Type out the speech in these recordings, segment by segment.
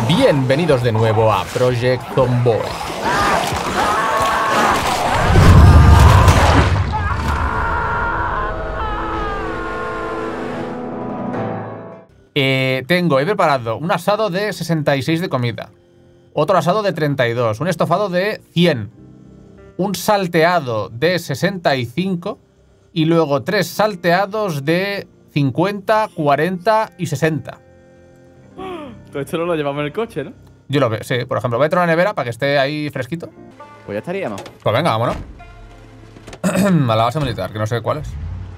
Bienvenidos de nuevo a Project Zomboid. He preparado un asado de 66 de comida, otro asado de 32, un estofado de 100, un salteado de 65 y luego 3 salteados de 50, 40 y 60. Todo esto no lo llevamos en el coche, ¿no? Yo lo veo, sí. Por ejemplo, voy a traer una nevera para que esté ahí fresquito. Pues ya estaríamos. Pues venga, vámonos. A la base militar, que no sé cuál es.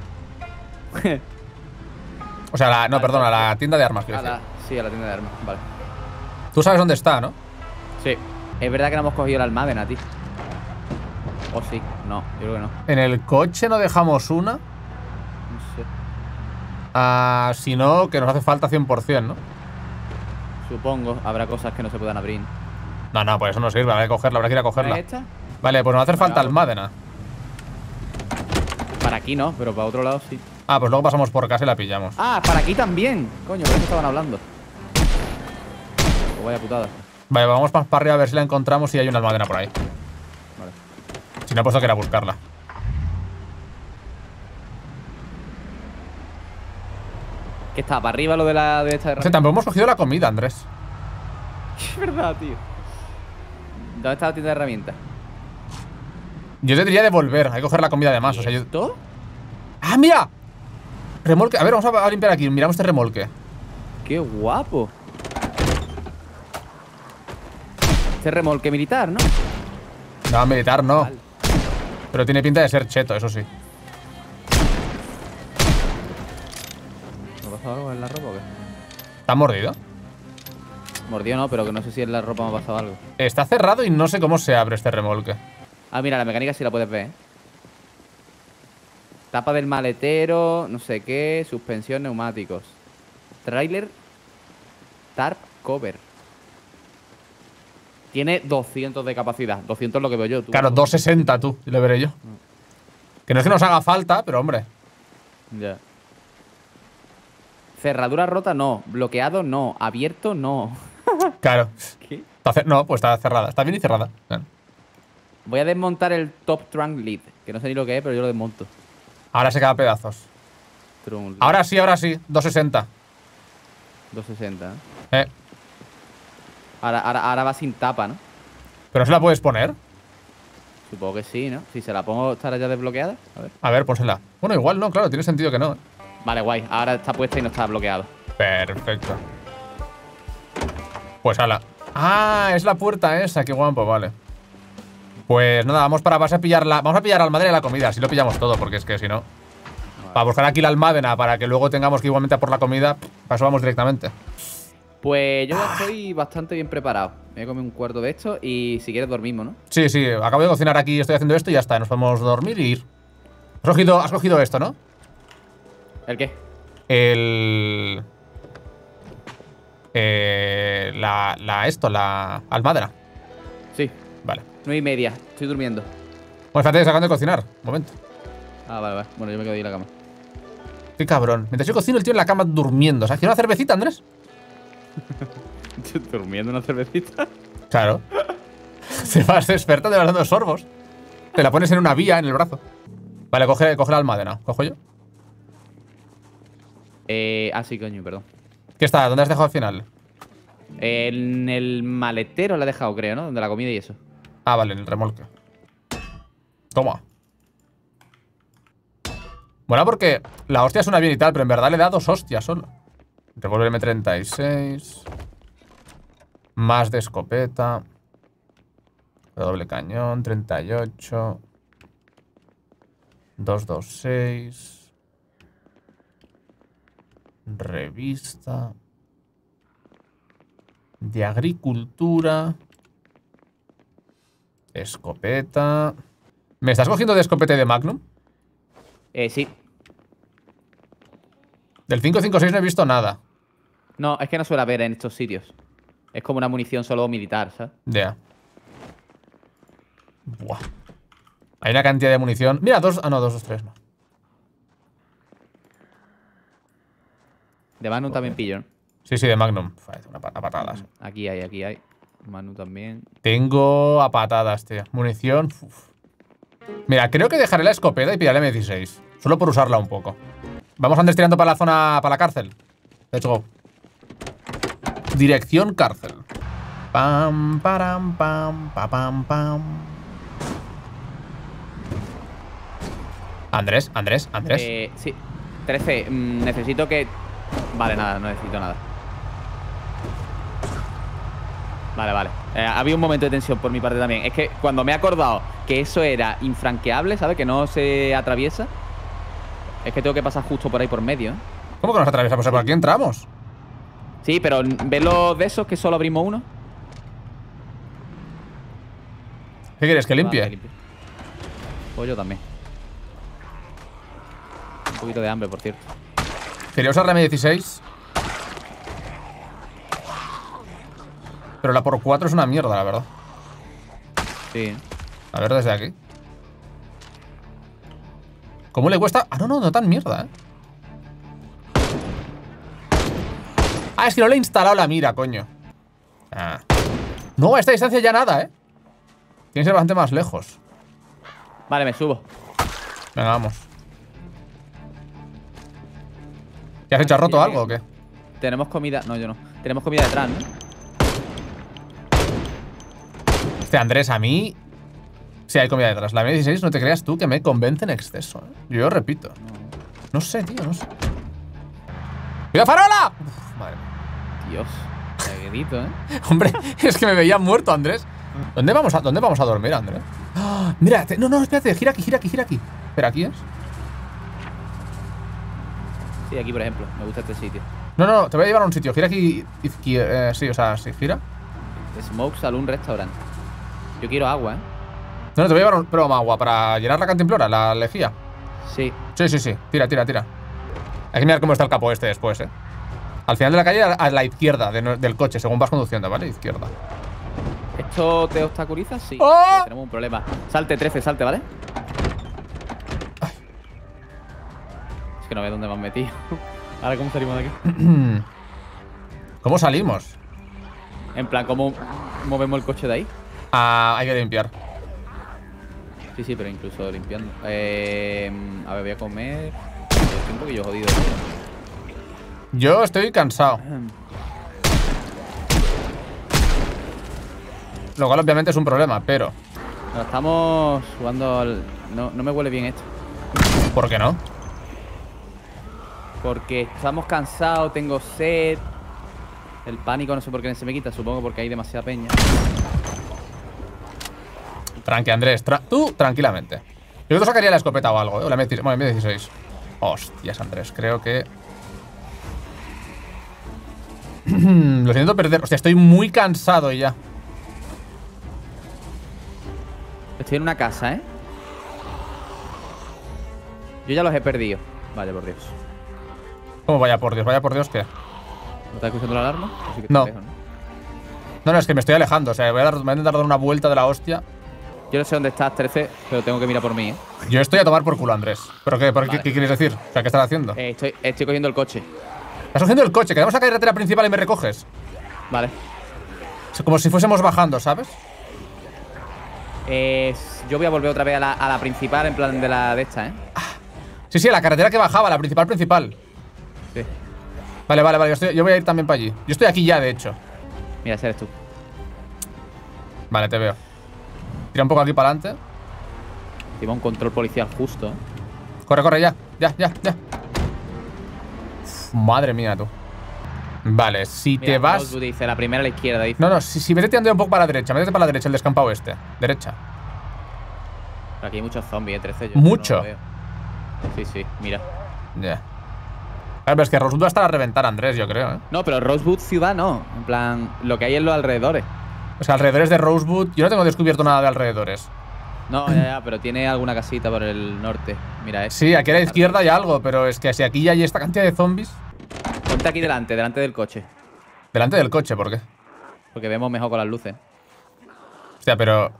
O sea, no, perdón, a la tienda de armas. Sí, a la tienda de armas, vale. Tú sabes dónde está, ¿no? Sí. Es verdad que no hemos cogido la Almádena, tío. ¿O sí? No, yo creo que no. En el coche no dejamos una. No sé. Si no, que nos hace falta 100%, ¿no? Supongo, habrá cosas que no se puedan abrir. No, pues eso no sirve, habrá que cogerla, habrá que ir a cogerla. ¿Es esta? Vale, pues nos va a hacer falta Almádena. Para aquí no, pero para otro lado sí. Pues luego pasamos por casa y la pillamos. Para aquí también. Coño, por eso estaban hablando. Pues vaya putada. Vale, vamos para arriba a ver si la encontramos y hay una Almádena por ahí. Vale. Si no, he puesto que ir a buscarla. ¿Qué está? ¿Para arriba lo de esta O herramienta? sea, tampoco hemos cogido la comida, Andrés. Es verdad, tío. ¿Dónde está la tienda de herramientas? Yo te diría de volver, hay que coger la comida de más. O sea, yo... ¿Esto? ¡Ah, mira! Remolque. A ver, vamos a limpiar aquí. Miramos este remolque. ¡Qué guapo! Este remolque militar, ¿no? No, militar no. Vale. Pero tiene pinta de ser cheto, eso sí. ¿Me ha pasado algo en la ropa o qué? ¿Está mordido? Mordió no, pero que no sé si en la ropa me ha pasado algo. Está cerrado y no sé cómo se abre este remolque. Mira, la mecánica sí la puedes ver, ¿eh? Tapa del maletero, no sé qué, suspensión, neumáticos. Trailer, tarp, cover. Tiene 200 de capacidad. 200 es lo que veo yo. ¿Tú? Claro, 260 tú, le veré yo. Que no es que nos haga falta, pero hombre. Ya. Cerradura rota, no. Bloqueado, no. Abierto, no. Claro. ¿Qué? No, pues está cerrada. Está bien y cerrada. Voy a desmontar el top trunk lead. Que no sé ni lo que es, pero yo lo desmonto. Ahora se queda a pedazos. Trunk lead. Ahora sí, 260. 260, ¿eh? Ahora va sin tapa, ¿no? ¿Pero no se la puedes poner? Supongo que sí, ¿no? Si se la pongo, ¿estará ya desbloqueada? A ver. A ver, pónsela. Bueno, igual no, claro, tiene sentido que no. Vale, guay. Ahora está puesta y no está bloqueado. Perfecto. Pues ala. Es la puerta esa, qué guapo, vale. Pues nada, vamos para base a pillarla. Vamos a pillar la Almádena y la comida, así lo pillamos todo, porque es que si no. Vale. Para buscar aquí la Almádena, para que luego tengamos que igualmente a por la comida, paso vamos directamente. Pues yo ya estoy bastante bien preparado. Me voy a comer un cuarto de esto y si quieres dormimos, ¿no? Sí, acabo de cocinar aquí, estoy haciendo esto y ya está, nos podemos dormir y ir. Has cogido esto, ¿no? ¿El qué? La Almádena. Sí, Vale. 9:30. Estoy durmiendo. Bueno, fíjate, se acaban de cocinar. Un momento. Vale. Bueno, yo me quedo ahí en la cama. Qué cabrón. Mientras yo cocino, el tío en la cama durmiendo. ¿Sabes? ¿Quieres una cervecita, Andrés? ¿Durmiendo una cervecita? Claro. Se vas despertando y vas dando sorbos. Te la pones en una vía en el brazo. Vale, coge la Almádena. ¿Cojo yo? Sí, coño, perdón. ¿Qué está? ¿Dónde has dejado al final? En el maletero la he dejado, creo, ¿no? Donde la comida y eso. Vale, en el remolque. Toma. Bueno, porque la hostia suena bien y tal, pero en verdad le da 2 hostias solo. Revólver M36. Más de escopeta. Doble cañón, 38. 226. Revista. De agricultura. Escopeta. ¿Me estás cogiendo de escopeta y de Magnum? Sí. Del 556 no he visto nada. No, es que no suele haber en estos sitios. Es como una munición solo militar, ¿sabes? Ya. Buah. Hay una cantidad de munición. Mira, 223 no. De Magnum también pillo, ¿no? Sí, de Magnum. a patadas. Aquí hay, aquí hay. Manu también. Tengo a patadas, tío. Munición. Uf. Mira, creo que dejaré la escopeta y pillaré M16. Solo por usarla un poco. Vamos Andrés tirando para la zona, para la cárcel. Let's go. Dirección cárcel. Pam, param, pam, pa, pam, pam. Andrés. Sí. 13. Necesito que... Vale, nada, no necesito nada. Vale. Había un momento de tensión por mi parte también. Es que cuando me he acordado que eso era infranqueable, ¿sabes? Que no se atraviesa. Es que tengo que pasar justo por ahí por medio, ¿eh? ¿Cómo que nos atravesamos? ¿Por aquí entramos? Sí, pero ¿ves los de esos que solo abrimos uno? ¿Qué quieres? ¿Que limpie? Vale, limpio. Pues yo también. Un poquito de hambre, por cierto. Quería usar la M16. Pero la por 4 es una mierda, la verdad. Sí. A ver desde aquí. ¿Cómo le cuesta? Ah, no tan mierda, Ah, es que no le he instalado la mira, coño. Ah. No, a esta distancia ya nada, Tiene que ser bastante más lejos. Vale, me subo. Venga, vamos. ¿Ya has hecho roto algo o qué? Tenemos comida. No, yo no. Tenemos comida detrás, ¿no? Andrés, a mí... Sí, hay comida detrás. La M16 no te creas tú que me convence en exceso, Yo repito. No sé, tío, no sé. ¡Cuidado, farola! Uf, madre mía. Dios. Qué grito, Hombre, es que me veía muerto, Andrés. ¿Dónde vamos a dormir, Andrés? ¡Oh! Mira, no, espérate, gira aquí. ¿Pero aquí es? Sí, aquí, por ejemplo. Me gusta este sitio. No, te voy a llevar a un sitio. Gira aquí. Sí, o sea, sí, gira. Smoke Saloon Restaurant. Yo quiero agua, No, te voy a llevar pero agua para llenar la cantimplora, la lejía. Sí. Sí. Tira. Hay que mirar cómo está el capo este después, Al final de la calle, a la izquierda del coche, según vas conduciendo, ¿vale? Izquierda. ¿Esto te obstaculiza? Sí. ¡Oh! Pues tenemos un problema. Salte, 13, salte, ¿vale? Ay. Es que no veo dónde me han metido. Ahora, ¿cómo salimos de aquí? ¿Cómo salimos? En plan, ¿cómo movemos el coche de ahí? Ah, hay que limpiar. Sí, pero incluso limpiando. A ver, voy a comer. Estoy un poquillo jodido. Yo estoy cansado. Lo cual obviamente es un problema, pero... Nos estamos jugando al... No me huele bien esto. ¿Por qué no? Porque estamos cansados, tengo sed. El pánico no sé por qué se me quita. Supongo porque hay demasiada peña. Tranqui, Andrés. Tú, tranquilamente. Yo te sacaría la escopeta o algo, O la M16. Hostias, Andrés. Creo que... Lo siento perder. Hostia, estoy muy cansado ya. Estoy en una casa, Yo ya los he perdido. Vaya por Dios. ¿Cómo vaya por Dios? Vaya por Dios, ¿qué? ¿No estás escuchando la alarma? Sí que No. lejos, No, es que me estoy alejando. O sea, voy a intentar dar una vuelta de la hostia. Yo no sé dónde estás, 13, pero tengo que mirar por mí, Yo estoy a tomar por culo, Andrés. ¿Pero qué? Vale. ¿Qué quieres decir? O sea, ¿qué estás haciendo? Estoy cogiendo el coche. Estás cogiendo el coche. Quedamos a la carretera principal y me recoges. Vale. Como si fuésemos bajando, ¿sabes? Yo voy a volver otra vez a la principal, en plan de la de esta, Sí, la carretera que bajaba, la principal. Sí. Vale. Yo voy a ir también para allí. Yo estoy aquí ya, de hecho. Mira, ese eres tú. Vale, te veo. Tira un poco aquí para adelante. Lleva un control policial justo, Corre, ya. Uf, madre mía, tú. Vale, si Mira, te vas... Rosewood dice, la primera a la izquierda, dice. No, si vete tirando un poco para la derecha. Métete para la derecha, el descampado este. Derecha. Pero aquí hay muchos zombies, 13. Yo ¿Mucho? no lo veo. Sí, mira. Ya. Pero es que Rosewood va a estar a reventar, Andrés, yo creo, No, pero Rosewood ciudad no. En plan, lo que hay en los alrededores. O sea, alrededores de Rosewood... Yo no tengo descubierto nada de alrededores. No, ya, pero tiene alguna casita por el norte. Mira, Sí, aquí a la izquierda hay algo, pero es que si aquí ya hay esta cantidad de zombies... Ponte aquí delante del coche. Delante del coche, ¿por qué? Porque vemos mejor con las luces. Hostia, pero...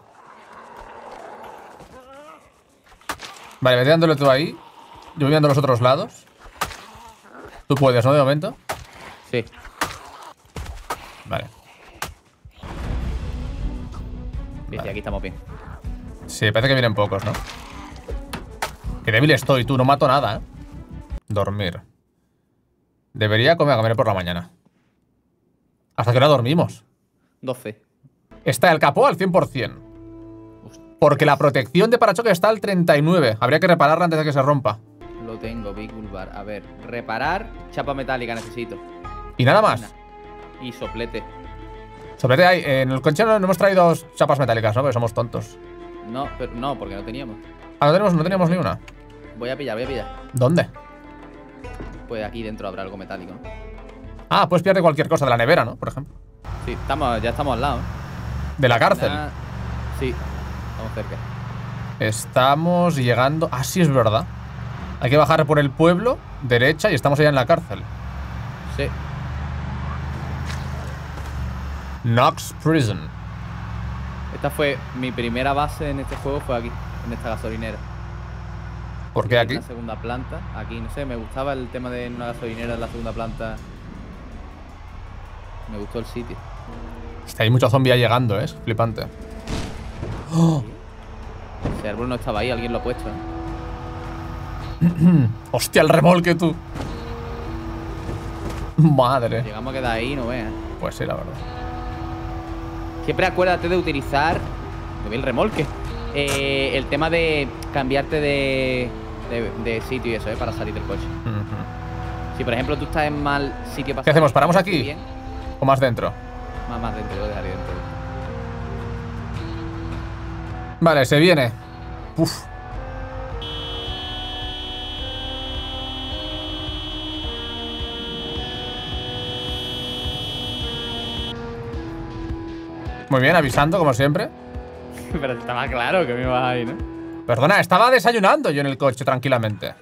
Vale, vete dándole tú ahí. Yo voy viendo los otros lados. Tú puedes, ¿no? De momento. Sí. Vale. Vale. Aquí estamos bien. Sí, parece que vienen pocos, ¿no? Qué débil estoy, tú. No mato nada, ¿eh? Dormir. Debería comer por la mañana. ¿Hasta qué hora dormimos? 12. Está el capó al 100%. Porque la protección de parachoques está al 39. Habría que repararla antes de que se rompa. Lo tengo, Vehicle Bar. A ver, reparar, chapa metálica necesito. ¿Y nada más? Y soplete. Soplete hay. En el coche no hemos traído chapas metálicas, ¿no? Porque somos tontos. No, pero no, porque no teníamos. Ah, no teníamos ni una. Voy a pillar. ¿Dónde? Pues aquí dentro habrá algo metálico, ¿no? Ah, puedes pillarte cualquier cosa de la nevera, ¿no? Por ejemplo. Sí, ya estamos al lado, ¿eh? De la cárcel. Sí, estamos cerca. Estamos llegando. Ah, sí, es verdad. Hay que bajar por el pueblo, derecha, y estamos allá en la cárcel. Sí. Knox Prison. Esta fue mi primera base en este juego, fue aquí, en esta gasolinera. ¿Por qué aquí? En la segunda planta, aquí, no sé, me gustaba el tema de una gasolinera en la segunda planta. Me gustó el sitio. Está ahí mucho zombie llegando, ¿eh? Es flipante. ¡Oh! Ese árbol no estaba ahí, alguien lo ha puesto, ¿eh? ¡Hostia, el remolque, tú! Madre. Llegamos a quedar ahí, no veas. Pues sí, la verdad. Siempre acuérdate de utilizar el remolque. El tema de cambiarte de sitio y eso, para salir del coche. Si por ejemplo tú estás en mal sitio para ¿Qué hacemos? ¿Paramos aquí? Bien, ¿O más dentro? más dentro, lo dejaré dentro. Vale, se viene. Uf. Muy bien, avisando, como siempre. Pero estaba claro que me ibas ahí, ¿no? Perdona, estaba desayunando yo en el coche tranquilamente.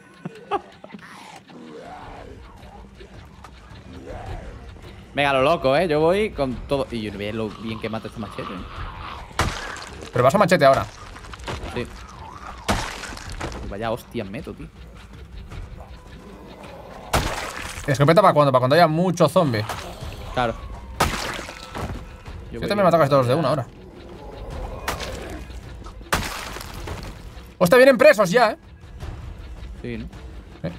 Venga, lo loco, ¿eh? Yo voy con todo. Y yo no veo lo bien que mata este machete, ¿eh? Pero vas a machete ahora. Sí. Vaya hostia meto, tío. Escopeta para cuando haya mucho zombie. Claro. Yo también me mato casi todos de una ahora. ¡Hostia, vienen presos ya, eh! Sí, ¿no? Sí.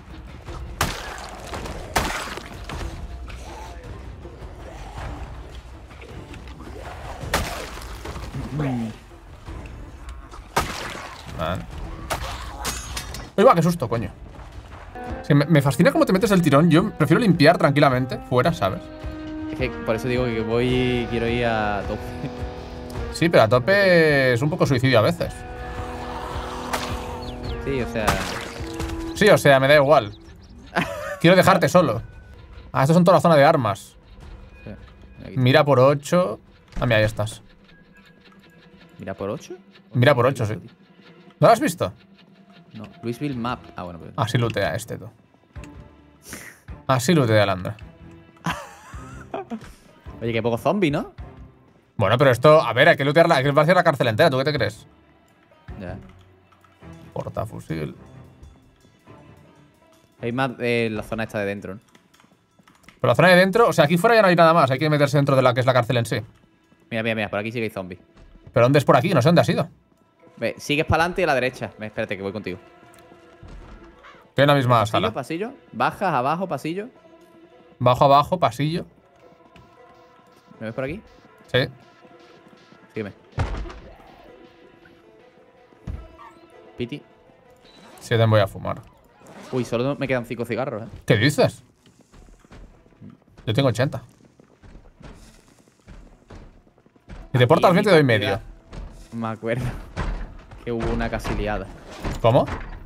Vale. Uy, va, qué susto, coño. Es que me fascina cómo te metes el tirón. Yo prefiero limpiar tranquilamente fuera, ¿sabes? Es que por eso digo que quiero ir a tope. Sí, pero a tope es un poco suicidio a veces. Sí, o sea... Sí, o sea, me da igual. Quiero dejarte solo. Ah, esto son toda la zona de armas. Sí, mira por 8. Ah, mira, ahí estás. ¿Mira por 8? Mira por 8, sí. ¿No lo has visto? No, Louisville Map. Ah, bueno, pues... Así lootea este, tú. Así lootea el Andra. Oye, qué poco zombie, ¿no? Bueno, pero esto... A ver, hay que lootearla. Hay que vaciar la cárcel entera. ¿Tú qué te crees? Ya. Portafusil. Hay más la zona esta de dentro, ¿no? Pero la zona de dentro... O sea, aquí fuera ya no hay nada más. Hay que meterse dentro de la que es la cárcel en sí. Mira, por aquí sí que hay zombies. ¿Pero dónde es por aquí? No sé dónde has ido. Ve, sigues para adelante y a la derecha. Ve, espérate que voy contigo. Estoy en la misma Pasillo, sala. pasillo. Bajas, abajo, pasillo. Bajo, abajo, pasillo. ¿Me ves por aquí? Sí. Sígueme. Piti. Sí, también voy a fumar. Uy, solo me quedan 5 cigarros, ¿eh? ¿Qué dices? Yo tengo 80. Si te portas bien te doy medio. Me acuerdo que hubo una casi liada. ¿Cómo?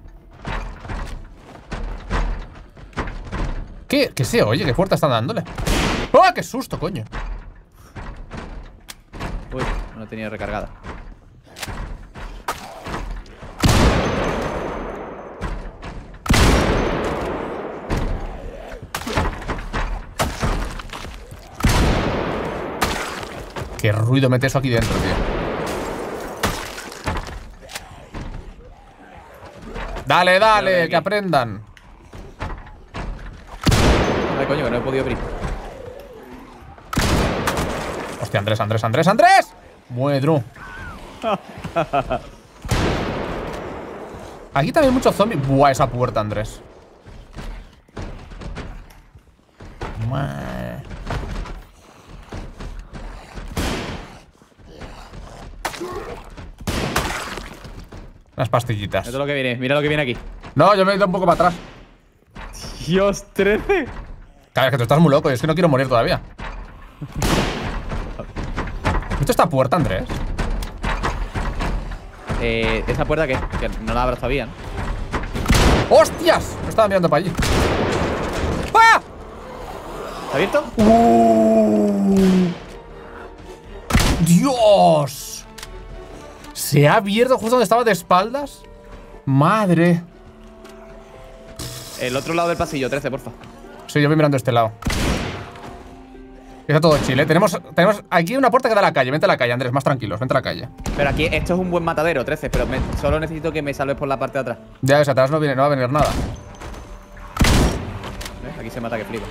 ¿Qué se oye? ¿Qué puerta están dándole? ¡Oh, qué susto, coño! Uy, no la tenía recargada. Qué ruido mete eso aquí dentro, tío. Dale, dale, que aprendan. Ay, coño, que no he podido abrir. Hostia, Andrés, Andrés, Andrés, Andrés. Muedru. Aquí también muchos zombies. Buah, esa puerta, Andrés. Unas pastillitas. Mira lo que viene, mira lo que viene aquí. No, yo me he ido un poco para atrás. Dios, 13. Claro, es que tú estás muy loco y es que no quiero morir todavía. ¿Esto esta puerta, Andrés? ¿Esa puerta qué? Que no la abras todavía, ¿no? ¡Hostias! No estaba mirando para allí. ¡Ah! ¿Está abierto? ¡Dios! ¿Se ha abierto justo donde estaba de espaldas? ¡Madre! El otro lado del pasillo, 13, porfa. Sí, yo voy mirando este lado. Está todo chile. Tenemos aquí una puerta que da a la calle. Vente a la calle, Andrés, más tranquilos. Vente a la calle. Pero aquí, esto es un buen matadero, 13, pero solo necesito que me salves por la parte de atrás. Ya ves, atrás no va a venir nada. ¿Ves? Aquí se mata que flipa.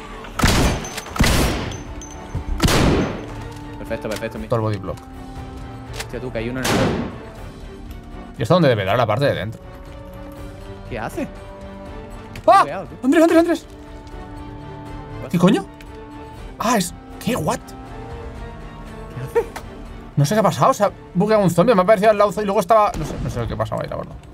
Perfecto, perfecto. Todo el body block. Hostia, tú, que hay uno en el suelo. ¿Y esto dónde debe dar la parte de dentro? ¿Qué hace? ¡Ah! Cuidado, tío. ¡Andrés, Andrés, Andrés! ¿Qué coño? Ah, es... ¿Qué? ¿What? ¿Qué hace? No sé qué ha pasado. Se ha bugueado un zombie. Me ha aparecido al lado y luego estaba... No sé qué pasaba ahí, la verdad.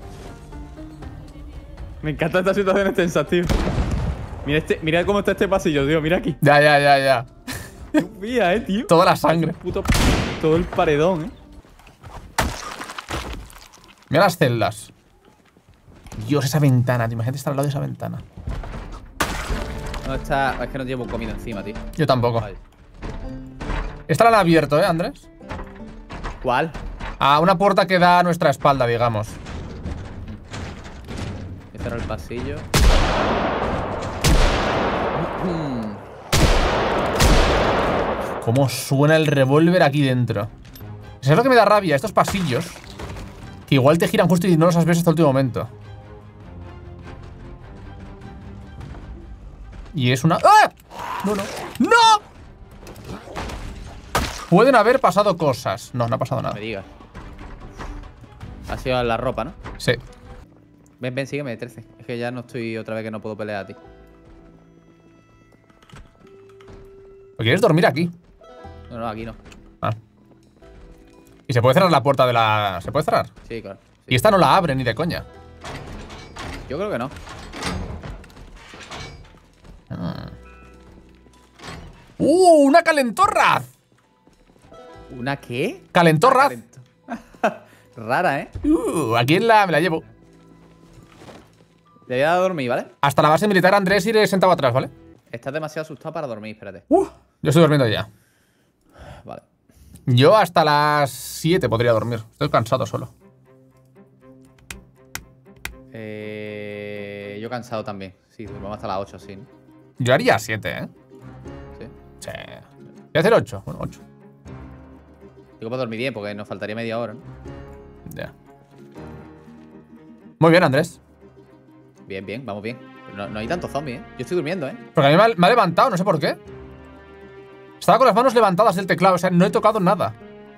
Me encantan estas situaciones tensas, tío. Mira cómo está este pasillo, tío. Mira aquí. Ya. Mira, tío. Toda la sangre. Todo el paredón, Mira las celdas. Dios, esa ventana. Te imagínate estar al lado de esa ventana. No está... Es que no llevo comida encima, tío. Yo tampoco. Vale. Esta la han abierto, Andrés. ¿Cuál? A una puerta que da a nuestra espalda, digamos. Este era el pasillo. Cómo suena el revólver aquí dentro. Eso es lo que me da rabia, estos pasillos. Que igual te giran justo y no los has visto hasta el último momento. Y es una... ¡Ah! No. Pueden haber pasado cosas. No ha pasado nada. No me digas. Ha sido la ropa, ¿no? Sí. Ven, sígueme, 13. Es que ya no estoy otra vez que no puedo pelear a ti. ¿O quieres dormir aquí? No, aquí no. Ah. ¿Y se puede cerrar la puerta de la...? ¿Se puede cerrar? Sí, claro. Sí. Y esta no la abre ni de coña. Yo creo que no. ¡Una calentorra! ¿Una qué? ¡Calentorra! Rara, ¿eh? Aquí me la llevo. Le voy a dar a dormir, ¿vale? Hasta la base militar, Andrés, iré sentado atrás, ¿vale? Estás demasiado asustado para dormir, espérate. Yo estoy durmiendo ya. Vale. Yo hasta las 7 podría dormir. Estoy cansado solo. Yo cansado también. Sí, vamos hasta las 8, sí, ¿no? Yo haría 7, ¿eh? Sí. Sí. Voy a hacer 8. Bueno, 8. Digo para dormir bien, porque nos faltaría media hora, ¿no? Ya. Muy bien, Andrés. Bien, vamos bien. Pero no hay tantos zombies, ¿eh? Yo estoy durmiendo, ¿eh? Porque a mí me ha levantado, no sé por qué. Estaba con las manos levantadas del teclado, o sea, no he tocado nada.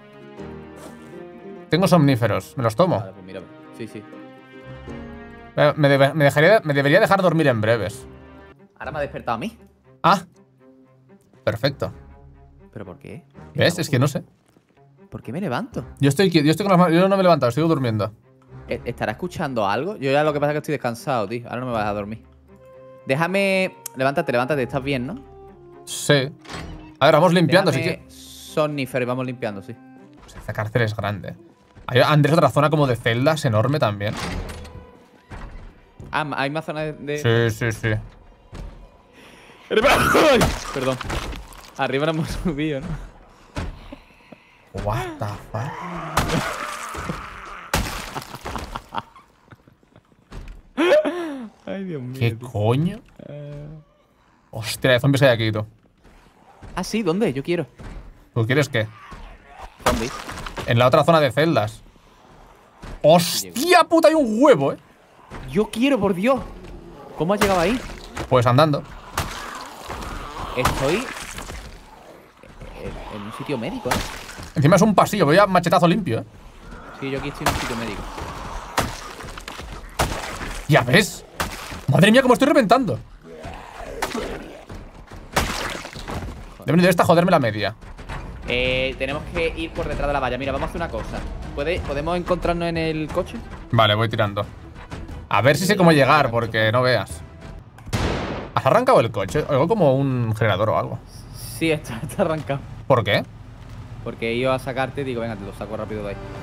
Tengo somníferos, me los tomo. Vale, pues mira. Sí. Me debería dejar dormir en breves. Ahora me ha despertado a mí. Ah. Perfecto. ¿Pero por qué? ¿Ves? Es que no sé. ¿Por qué me levanto? Yo estoy con las manos. Yo no me he levantado, estoy durmiendo. ¿Estará escuchando algo? Yo ya lo que pasa es que estoy descansado, tío. Ahora no me vas a dormir. Déjame... Levántate. ¿Estás bien, no? Sí. A ver, vamos limpiando, Déjame sí que... Somnífero y vamos limpiando, sí. Pues esta cárcel es grande. Hay, Andrés, otra zona como de celdas enorme también. Ah, hay más zonas de... Sí. ¡Ay! Perdón. Arriba no hemos subido, ¿no? What the fuck. Ay, Dios mío. ¿Qué coño? Hostia, de zombies hay aquí, tú. Ah, sí, ¿dónde? Yo quiero. ¿Tú quieres qué? Zombies. En la otra zona de celdas. ¡Hostia puta! Hay un huevo, Yo quiero, por Dios. ¿Cómo has llegado ahí? Pues andando. Estoy... en un sitio médico, ¿eh? Encima es un pasillo, voy a machetazo limpio, ¿eh? Sí, yo aquí estoy en un sitio médico. ¿Ya ves? Madre mía, cómo estoy reventando. Debe esta joderme la media. Tenemos que ir por detrás de la valla. Mira, vamos a hacer una cosa. ¿Podemos encontrarnos en el coche? Vale, voy tirando. A ver si sé cómo llegar, porque no veas. ¿Has arrancado el coche? Algo como un generador o algo. Sí, está arrancado. ¿Por qué? Porque iba a sacarte y digo, venga, te lo saco rápido de ahí.